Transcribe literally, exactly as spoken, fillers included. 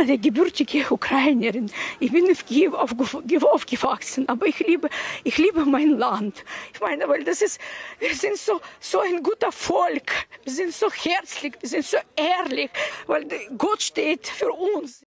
eine gebürtige Ukrainerin. Ich bin in Kiew aufgewachsen, aber ich liebe, ich liebe mein Land. Ich meine, weil das ist, wir sind so, so ein guter Volk. Wir sind so herzlich, wir sind so ehrlich, weil Gott steht für uns.